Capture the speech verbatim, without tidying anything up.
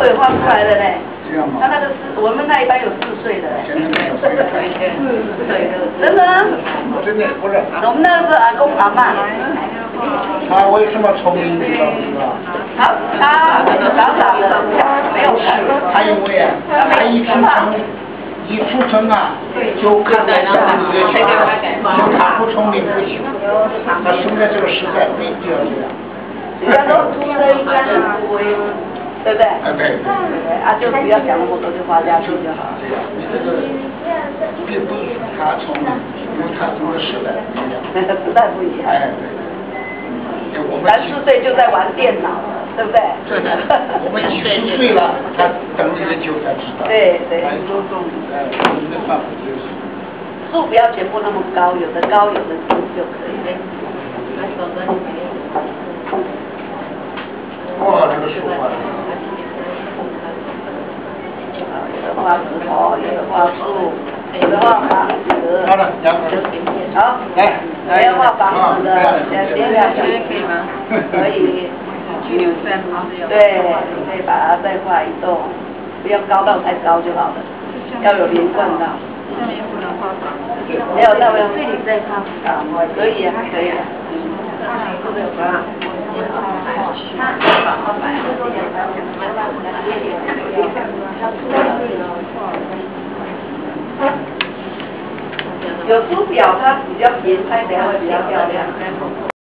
也画出来了嘞。 这样吗？ 他那个四，我们那一班有四岁的嘞。 现在没有四岁。 四岁的，真的啊？ 真的不是。 我们那个是阿公阿嬷。 他为什么聪明，你知道是吧？ 他他傻傻的，没有看。 他因为啊，他一出生，一出生啊，就看到小孩子学，就他不聪明不行。他生在这个时代必须要这样。 人家都出生应该很不威，对不对？ 啊对。 啊，就不要想那么多，就花下去就好。 对呀，你这个并不是他聪明，因为他这个时代不一样。 时代不一样。 哎对。 三四岁就在玩电脑了，对不对？ 对的。我们几十岁了，他等了就才知道。 对对。 哎，都都哎，没办法就是。 树不要全部那么高，有的高，有的低就可以。 哇，这个树画的。 有的画石头，有的画树，有的画房子。 好了，两个。 好。 来。 还要画房子的，先先两个。 可以吗？ 可以。 拘留站吗？ 对，你可以把它再画一栋，不要高到太高就好了，要有连贯到。 下面不能画房。 没有，那我这里再画啊，可以啊，可以啊。有书表它比较平，拍起来会比较漂亮。